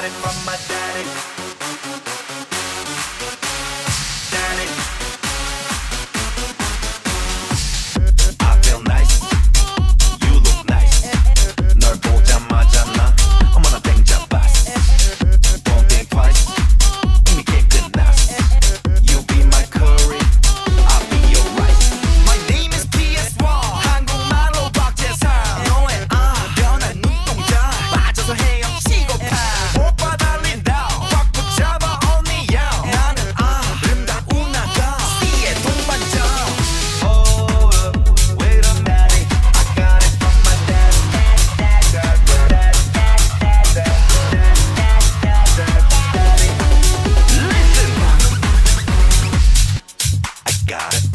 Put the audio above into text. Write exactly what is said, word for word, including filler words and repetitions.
got it from my daddy. Daddy. I feel nice. You look nice. 널 보자마자 나 어머나 땡 잡았어. Don't think twice. 이미 게임 끝났어. You be my curry. I'll be your rice. My name is 피 에스 원. 한국말로 박재상. 너의 아 변한 눈동자 빠져서 헤엄치고파. 오빠 달린다. 꽉 붙잡아 only you. 나는 아름다운 아가 C의 동반자. Hold up, wait a minute. I got it from my dad. Listen, I got it.